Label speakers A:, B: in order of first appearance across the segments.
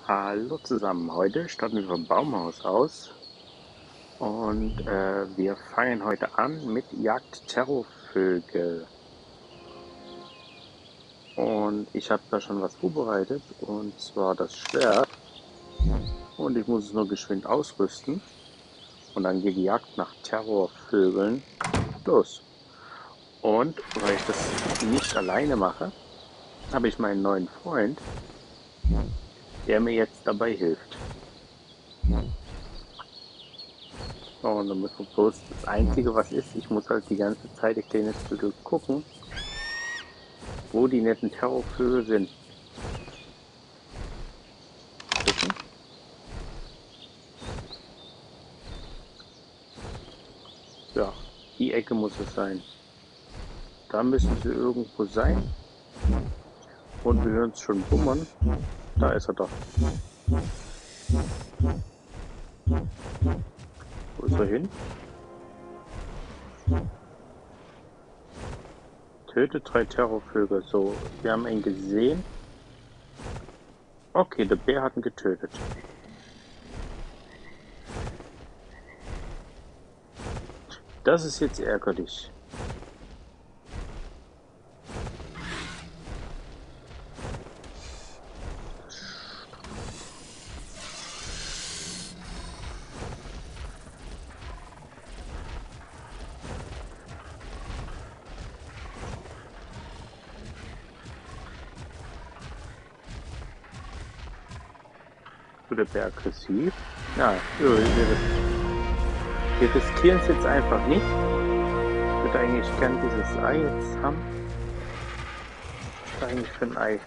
A: Hallo zusammen, heute starten wir vom Baumhaus aus und wir fangen heute an mit Jagd-Terrorvögel. Und ich habe da schon was vorbereitet, und zwar das Schwert, und ich muss es nur geschwind ausrüsten und dann geht die Jagd nach Terrorvögeln los. Und weil ich das nicht alleine mache, habe ich meinen neuen Freund, der mir jetzt dabei hilft. Und dann müssen wir bloß, das Einzige was ist, ich muss halt die ganze Zeit ein kleines bisschen gucken, wo die netten Terrorvögel sind. Gucken. Ja, die Ecke muss es sein. Da müssen sie irgendwo sein. Und wir hören es schon bummern. Da ist er doch. Wo ist er hin? Tötet 3 Terrorvögel. So, wir haben ihn gesehen. Okay, der Bär hat ihn getötet. Das ist jetzt ärgerlich. Wird der Bär aggressiv? Ja, wir riskieren es jetzt einfach nicht. Ich würde eigentlich gern dieses Ei jetzt haben. Was ist da eigentlich für ein Ei?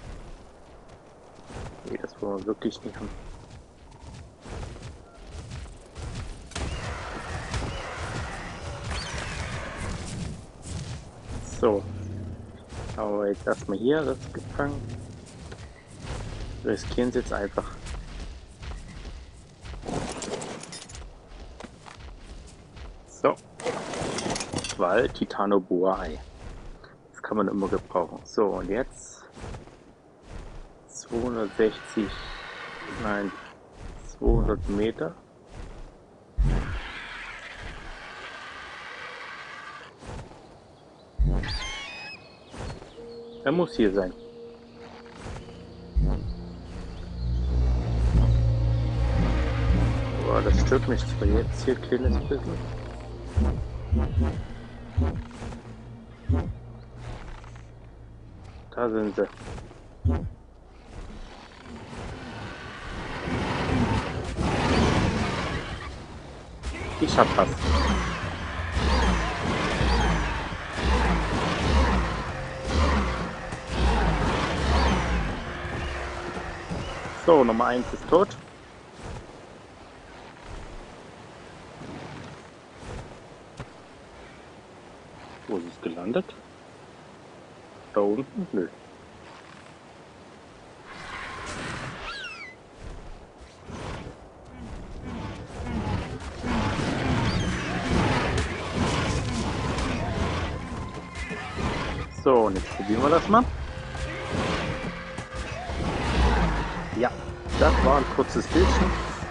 A: Nee, das wollen wir wirklich nicht haben. So, aber jetzt erstmal hier das gefangen. Riskieren Sie jetzt einfach. So, weil Titanoboa-Ei. Das kann man immer gebrauchen. So, und jetzt 260, nein, 200 Meter. Er muss hier sein. Boah, das stört mich zwar jetzt hier ein kleines bisschen. Da sind sie. Ich hab was. So, Nummer 1 ist tot. Wo ist es gelandet? Da unten? Nö. So, und jetzt probieren wir das mal. Ja, das war ein kurzes Bildchen.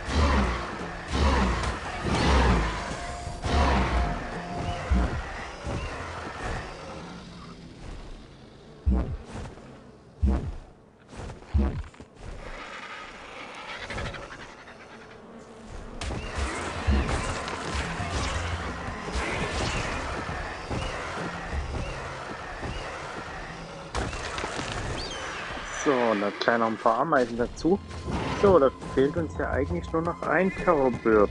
A: So, und dann gleich noch ein paar Ameisen dazu. So, da fehlt uns ja eigentlich nur noch ein Terrorbird.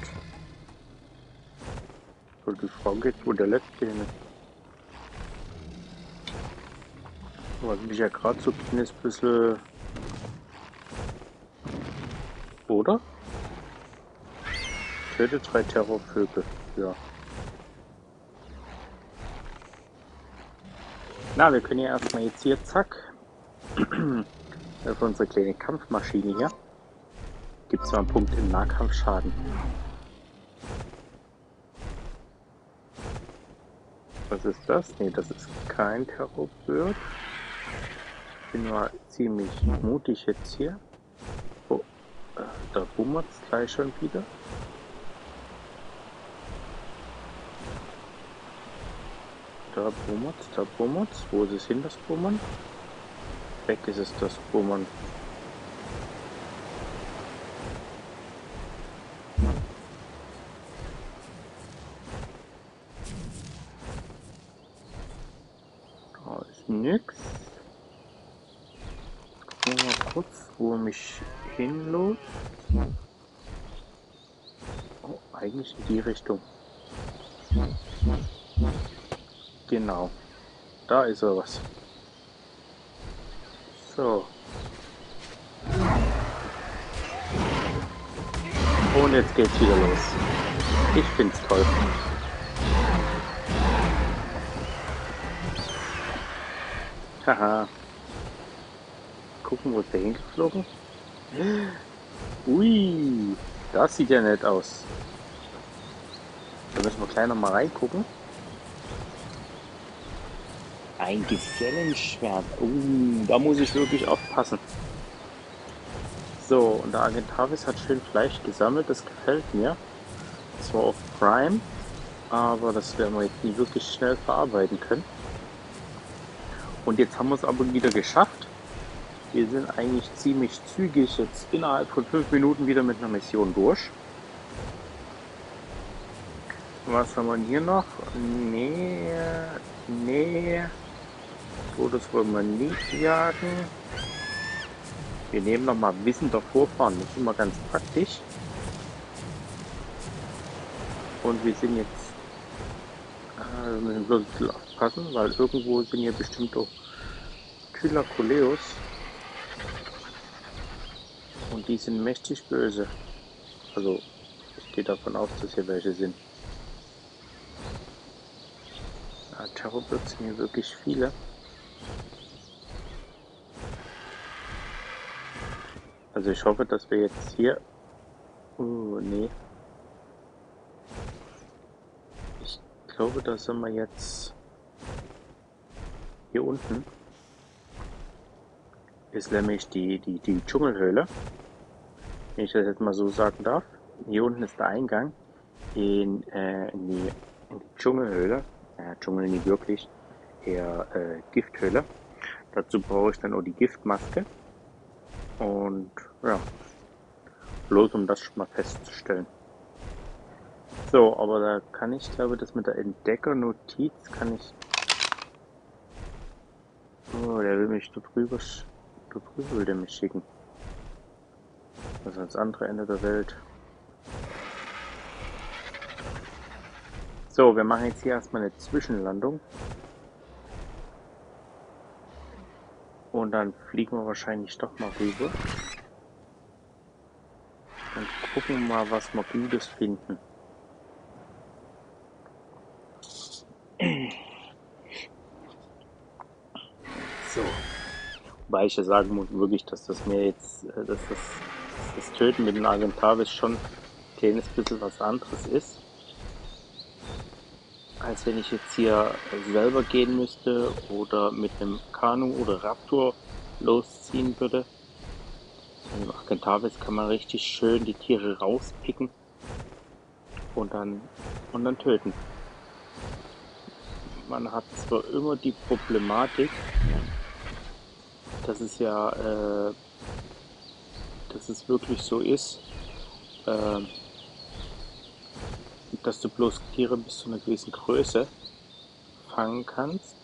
A: So, die Frage geht, wo der letzte hin ist. Was mich ja gerade so ein kleines bisschen. Oder? Töte 3 Terrorvögel. Ja. Na, wir können ja erstmal jetzt hier, zack. Für unsere kleine Kampfmaschine hier. Gibt zwar einen Punkt im Nahkampfschaden. Was ist das? Ne, das ist kein Terrorbird. Ich bin mal ziemlich mutig jetzt hier. Oh, Da bummert es gleich schon wieder. Da bummert es. Wo ist es hin, das Bummern? Weg ist es, das Bummern. Da ist nix. Gucken wir mal kurz, wo er mich hinlot. Oh, eigentlich in die Richtung. Genau. Da ist er was. So. Und jetzt geht's wieder los. Ich find's toll. Haha. Gucken, wo ist der hingeflogen? Ui, das sieht ja nett aus. Da müssen wir gleich noch mal reingucken. Ein Gesellenschwert. Da muss ich wirklich aufpassen. So, und der Argentavis hat schön Fleisch gesammelt. Das gefällt mir. Zwar auf Prime, aber das werden wir jetzt nicht wirklich schnell verarbeiten können. Und jetzt haben wir es aber wieder geschafft. Wir sind eigentlich ziemlich zügig jetzt innerhalb von 5 Minuten wieder mit einer Mission durch. Was haben wir hier noch? Nee. So, das wollen wir nicht jagen. Wir nehmen nochmal Wissen davor fahren. Das ist immer ganz praktisch. Und wir sind jetzt... wir müssen bloß ein bisschen aufpassen, weil irgendwo sind hier bestimmt auch Kylakoleus. Und die sind mächtig böse. Also, ich gehe davon aus, dass hier welche sind. Ja, Terrorbirds sind hier wirklich viele. Also ich hoffe, dass wir jetzt hier... Oh, nee. Ich glaube, da sind wir jetzt... Hier unten ist nämlich die Dschungelhöhle. Wenn ich das jetzt mal so sagen darf. Hier unten ist der Eingang in die Dschungelhöhle. Dschungel nicht wirklich, eher Gifthöhle. Dazu brauche ich dann auch die Giftmaske. Und ja, bloß um das schon mal festzustellen. So, aber da kann ich, glaube das mit der Entdecker-Notiz kann ich... Oh, der will mich da drüber will der mich schicken. Das ist ans andere Ende der Welt. So, wir machen jetzt hier erstmal eine Zwischenlandung. Und dann fliegen wir wahrscheinlich doch mal rüber. Und gucken mal, was wir Gutes finden. So. Wobei ich ja sagen muss wirklich, dass das mir jetzt, dass das Töten mit dem Argentavis schon ein kleines bisschen was anderes ist. Als wenn ich jetzt hier selber gehen müsste oder mit einem Kanu oder Raptor losziehen würde. Mit dem Argentavis kann man richtig schön die Tiere rauspicken und dann töten. Man hat zwar immer die Problematik, dass es ja, dass es wirklich so ist, dass du bloß Tiere bis zu einer gewissen Größe fangen kannst.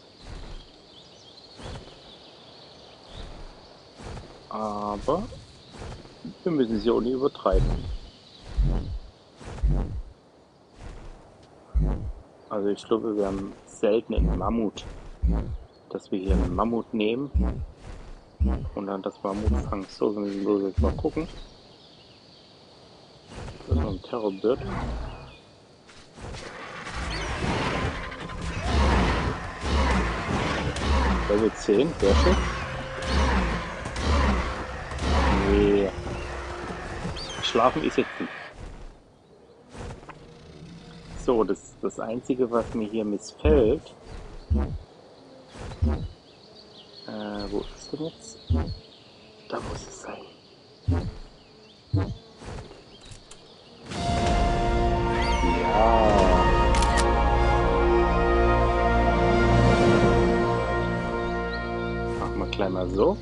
A: Aber wir müssen sie auch nicht übertreiben. Also ich glaube, wir haben selten einen Mammut, dass wir hier einen Mammut nehmen und dann das Mammut fangen. So, wir müssen bloß jetzt mal gucken. Das ist noch ein Terrorbird. Level 10, sehr schön. Nee. Schlafen ist jetzt nicht. So, das Einzige, was mir hier missfällt, wo ist es denn jetzt? Da muss es sein. so.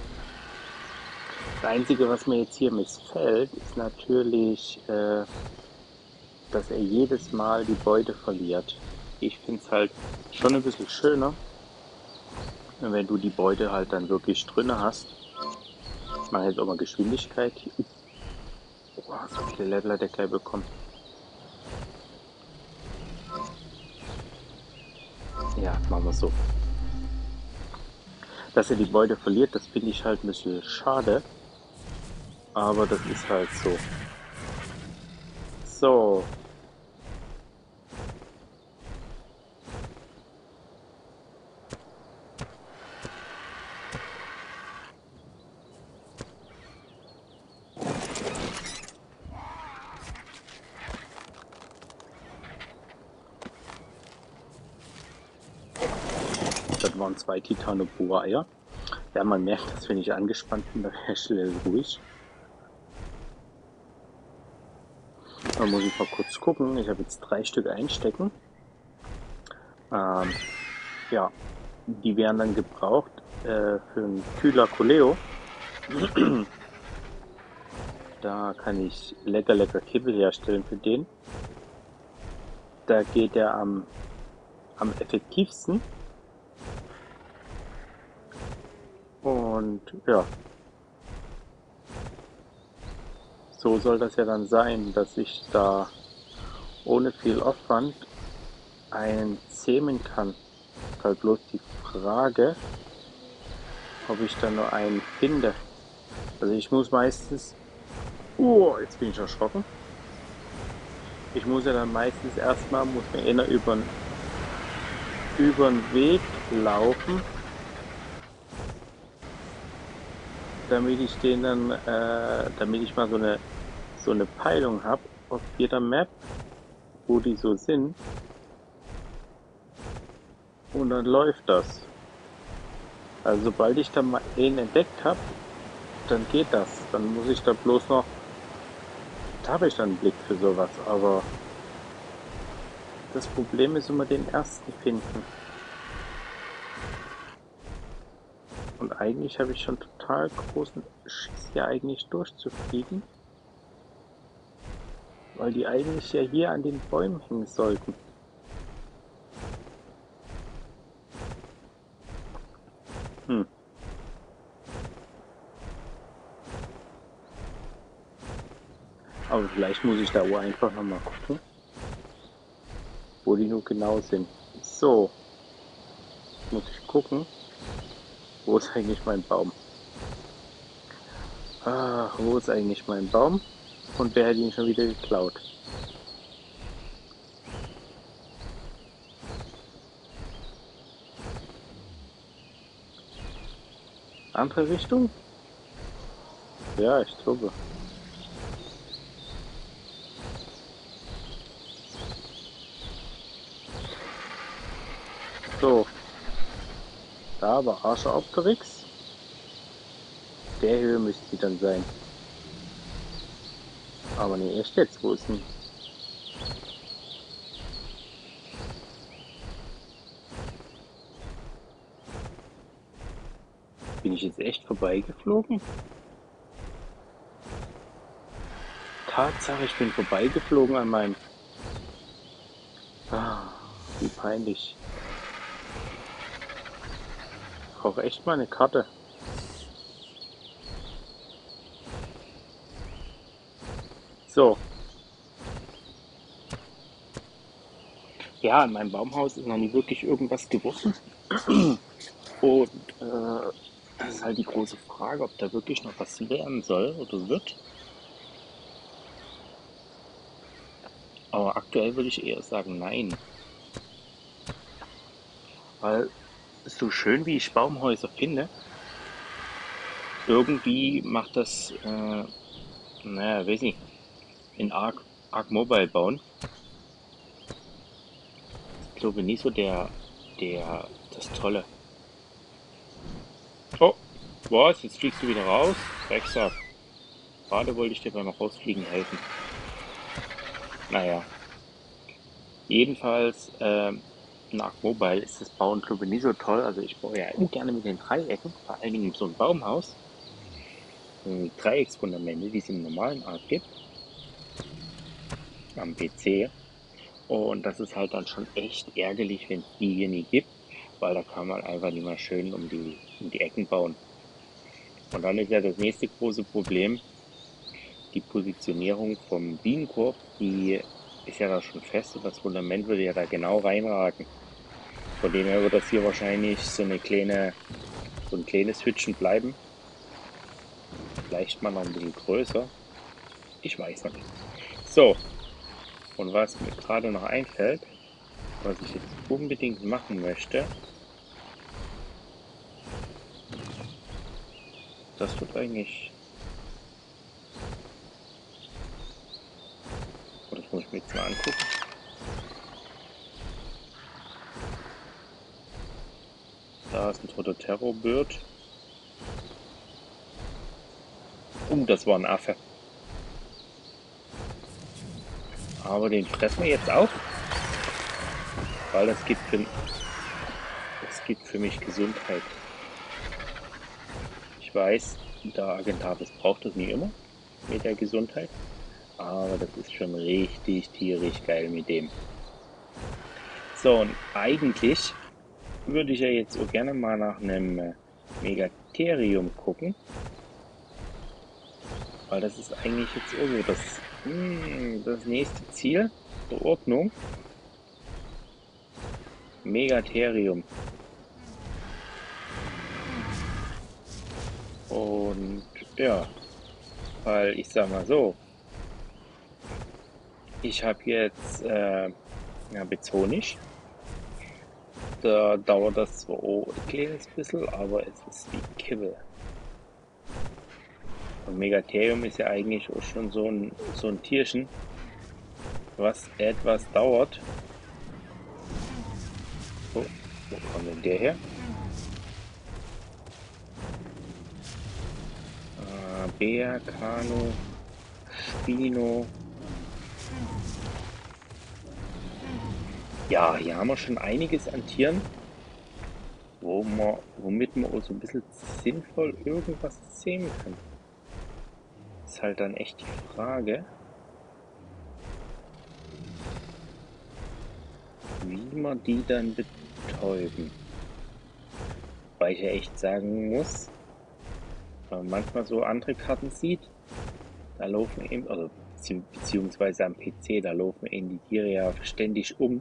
A: Das Einzige, was mir jetzt hier missfällt, ist natürlich, dass er jedes Mal die Beute verliert. Ich finde es halt schon ein bisschen schöner, wenn du die Beute halt dann wirklich drinne hast. Ich mache jetzt auch mal Geschwindigkeit. Oh, so viele Level hat der Kerl bekommen. Ja, machen wir so. Dass er die Beute verliert, das finde ich halt ein bisschen schade. Aber das ist halt so. So. Das waren 2 Titano-Pura-Eier. Ja, man merkt, dass wenn ich angespannt bin, dann wäre ich schnell ruhig. Da muss ich mal kurz gucken. Ich habe jetzt 3 Stück einstecken. Ja, die werden dann gebraucht für einen Kühler Coleo. Da kann ich lecker Kibbel herstellen für den. Da geht er am effektivsten. Und ja, so soll das ja dann sein, dass ich da ohne viel Aufwand einen zähmen kann. Ist halt bloß die Frage, ob ich da nur einen finde. Also ich muss meistens... Oh, jetzt bin ich erschrocken. Ich muss ja dann meistens erstmal, muss mir einer über den Weg laufen, damit ich den dann, damit ich mal so eine Peilung habe auf jeder Map, wo die so sind. Und dann läuft das. Also sobald ich dann mal einen entdeckt habe, dann geht das. Dann muss ich da bloß noch, da habe ich dann einen Blick für sowas. Aber das Problem ist immer den ersten finden. Und eigentlich habe ich schon total großen Schiss hier eigentlich durchzufliegen. Weil die eigentlich ja hier an den Bäumen hängen sollten. Hm. Aber vielleicht muss ich da auch einfach nochmal gucken, wo die nur genau sind. So, muss ich gucken, wo ist eigentlich mein Baum? Ach, wo ist eigentlich mein Baum? Und wer hat ihn schon wieder geklaut? Andere Richtung? Ja, ich glaube. So, da war Archeopteryx. Der Höhe müsste sie dann sein. Aber nee, echt jetzt, wo ist denn? Bin ich jetzt echt vorbeigeflogen? Tatsache, ich bin vorbeigeflogen an meinem... Ah, wie peinlich. Ich brauche echt mal eine Karte. So. Ja, in meinem Baumhaus ist noch nie wirklich irgendwas gewachsen. Und das ist halt die große Frage, ob da wirklich noch was werden soll oder wird. Aber aktuell würde ich eher sagen nein. Weil so schön wie ich Baumhäuser finde, irgendwie macht das, naja, weiß nicht, in Ark Mobile bauen. Ich glaube nicht so das Tolle. Oh, was? Jetzt fliegst du wieder raus? Drecksack. Gerade wollte ich dir beim Rausfliegen helfen. Naja, jedenfalls, in Ark Mobile ist das Bauen, glaube ich, nicht so toll. Also ich baue ja immer gerne mit den Dreiecken, vor allen Dingen so ein Baumhaus. Dreiecksfundamente, die es im normalen Ark gibt, am PC. Und das ist halt dann schon echt ärgerlich, wenn es die hier nie gibt, weil da kann man einfach nicht mehr schön um die Ecken bauen. Und dann ist ja das nächste große Problem, die Positionierung vom Bienenkorb, die ist ja da schon fest und das Fundament würde ja da genau reinragen. Von dem her wird das hier wahrscheinlich so ein kleines Hütchen bleiben. Vielleicht mal noch ein bisschen größer. Ich weiß noch nicht. So, und was mir gerade noch einfällt, was ich jetzt unbedingt machen möchte, das wird eigentlich, oh, das muss ich mir jetzt mal angucken. Da ist ein toter Terrorbird. Das war ein Affe. Aber den fressen wir jetzt auf, weil das gibt für mich Gesundheit. Ich weiß, der Argentavis braucht das nie immer mit der Gesundheit, aber das ist schon richtig tierisch geil mit dem. So, und eigentlich würde ich ja jetzt auch gerne mal nach einem Megatherium gucken, weil das ist eigentlich jetzt auch so das nächste Ziel der Ordnung. Megatherium. Und ja, weil ich sag mal so, ich habe jetzt ja, Bezonisch. Da dauert das zwar auch ein kleines bisschen, aber es ist wie Kibbel. Und Megatherium ist ja eigentlich auch schon so ein Tierchen, was etwas dauert. Oh, wo kommt denn der her? Bär, Kano, Spino. Ja, hier haben wir schon einiges an Tieren, womit man auch so ein bisschen sinnvoll irgendwas sehen kann. Ist halt dann echt die Frage, wie man die dann betäuben. Weil ich ja echt sagen muss, wenn man manchmal so andere Karten sieht, da laufen eben, also beziehungsweise am PC, da laufen eben die Tiere ja ständig um.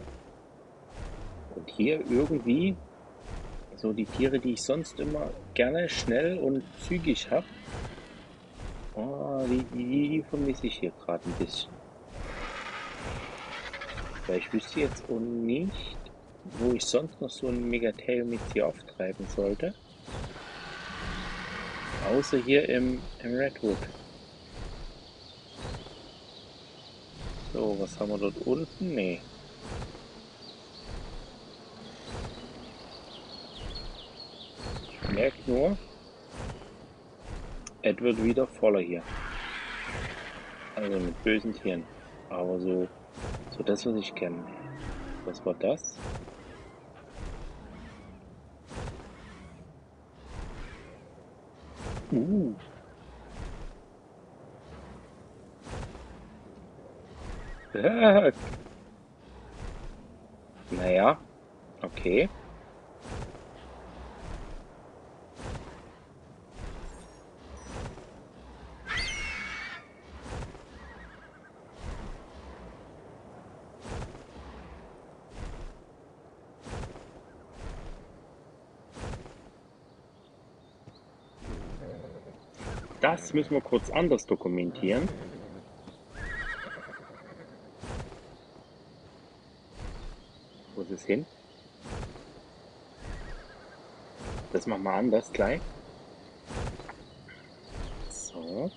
A: Und hier irgendwie, so die Tiere, die ich sonst immer gerne schnell und zügig habe, oh, die vermisse ich hier gerade ein bisschen. Weil ich wüsste jetzt auch nicht, wo ich sonst noch so ein Megatherium mit hier auftreiben sollte. Außer hier im Redwood. So, was haben wir dort unten? Nee. Ich merke nur, es wird wieder voller hier. Also mit bösen Tieren. Aber so das, was ich kenne. Was war das? Uh. Naja, okay. Das müssen wir kurz anders dokumentieren. Wo ist es hin? Das machen wir anders gleich. So.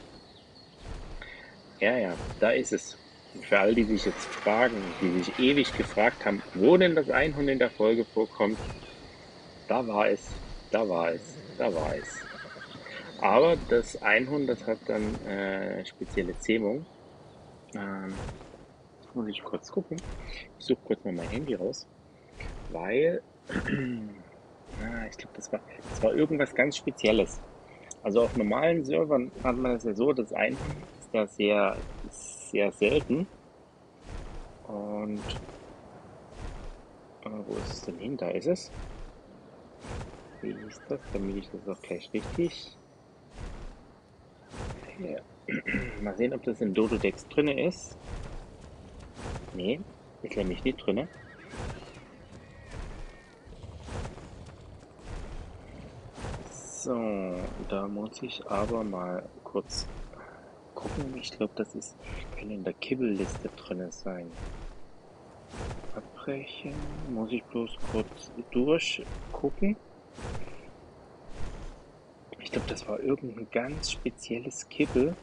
A: Ja, ja, da ist es. Und für all die sich jetzt fragen, die sich ewig gefragt haben, wo denn das Einhorn in der Folge vorkommt, da war es, da war es, da war es. Aber das Einhorn, das hat dann spezielle Zähmung. Muss ich kurz gucken. Ich suche kurz mal mein Handy raus. weil ich glaube, das war irgendwas ganz Spezielles. Also auf normalen Servern hat man das ja so, das Einhorn ist da sehr selten. Und wo ist es denn hin? Da ist es. Wie hieß das? Damit ich das auch gleich richtig. Ja. Mal sehen, ob das in Dododex drinne ist. Nee, ist nämlich nicht drinne. So, da muss ich aber mal kurz gucken. Ich glaube, kann in der Kibbelliste drinne sein. Abbrechen. Muss ich bloß kurz durchgucken. Ich glaube, das war irgendein ganz spezielles Kibbel.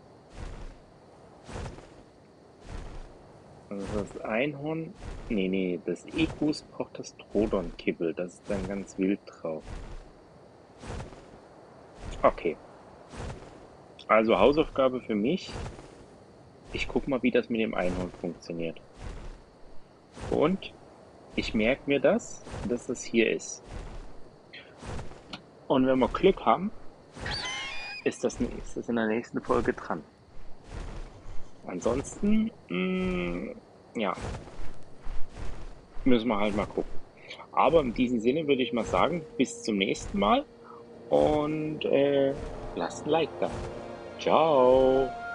A: Also das Einhorn. Nee, das Ekus braucht das Trodon-Kibbel. Das ist dann ganz wild drauf. Okay. Also Hausaufgabe für mich. Ich gucke mal, wie das mit dem Einhorn funktioniert. Und ich merke mir das, dass das hier ist. Und wenn wir Glück haben, ist das in der nächsten Folge dran. Ansonsten, ja, müssen wir halt mal gucken. Aber in diesem Sinne würde ich mal sagen, bis zum nächsten Mal und lasst ein Like da. Ciao.